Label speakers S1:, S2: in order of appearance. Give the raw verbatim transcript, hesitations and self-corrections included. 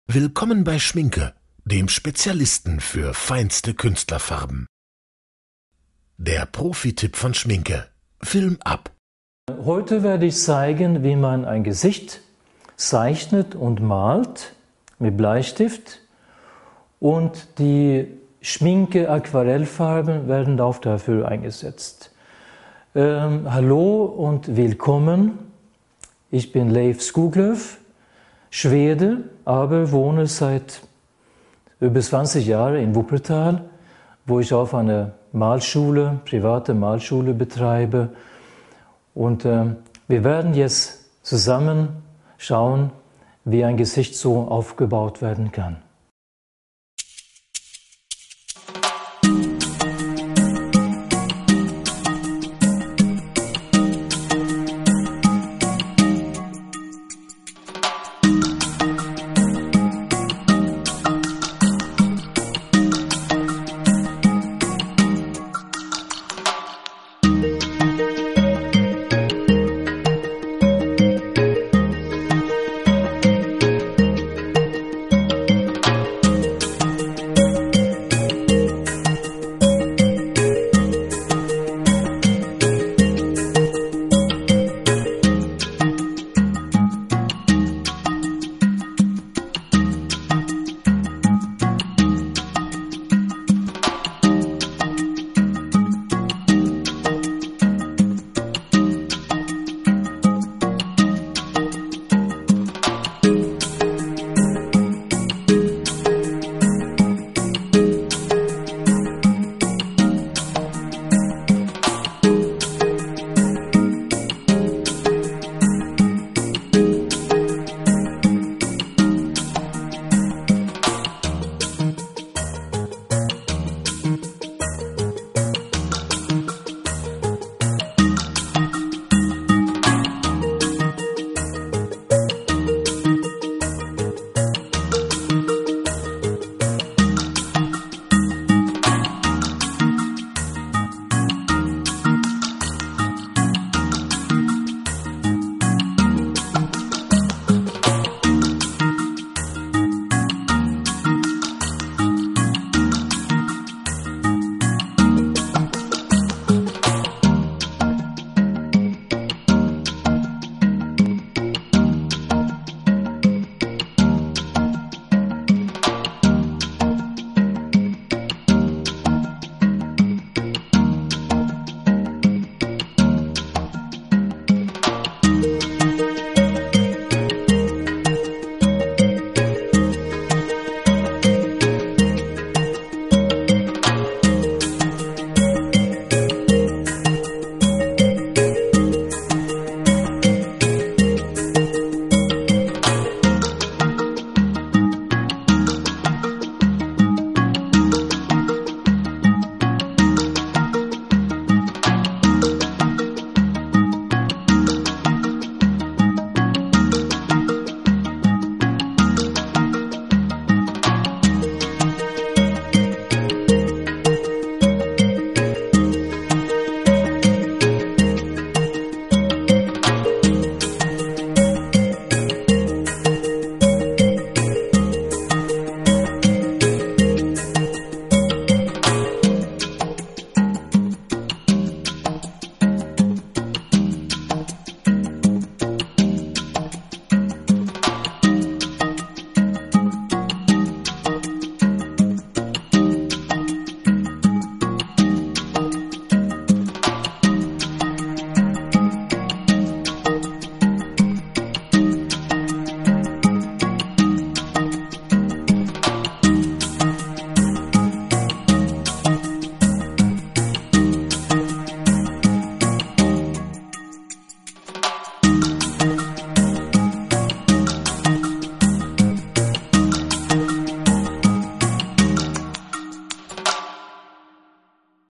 S1: Willkommen bei Schminke, dem Spezialisten für feinste Künstlerfarben. Der Profi-Tipp von Schminke. Film ab!
S2: Heute werde ich zeigen, wie man ein Gesicht zeichnet und malt mit Bleistift, und die Schminke-Aquarellfarben werden auch dafür eingesetzt. Ähm, hallo und willkommen. Ich bin Leif Skoglöf, Schwede, aber wohne seit über zwanzig Jahren in Wuppertal, wo ich auch eine Malschule, private Malschule betreibe. Und äh, wir werden jetzt zusammen schauen, wie ein Gesicht so aufgebaut werden kann.